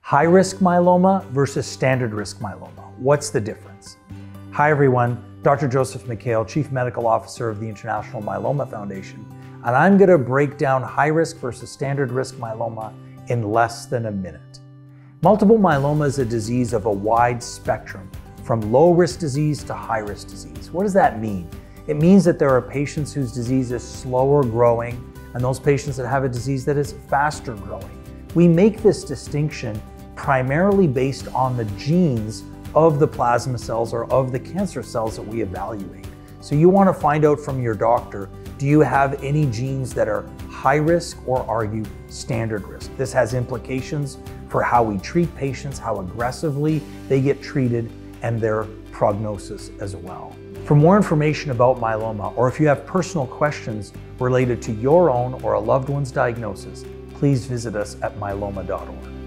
High-risk myeloma versus standard-risk myeloma. What's the difference? Hi everyone, Dr. Joseph Mikhael, Chief Medical Officer of the International Myeloma Foundation, and I'm going to break down high-risk versus standard-risk myeloma in less than a minute. Multiple myeloma is a disease of a wide spectrum, from low-risk disease to high-risk disease. What does that mean? It means that there are patients whose disease is slower growing and those patients that have a disease that is faster growing. We make this distinction primarily based on the genes of the plasma cells or of the cancer cells that we evaluate. So you want to find out from your doctor, do you have any genes that are high risk or are you standard risk? This has implications for how we treat patients, how aggressively they get treated, and their prognosis as well. For more information about myeloma, or if you have personal questions related to your own or a loved one's diagnosis, please visit us at myeloma.org.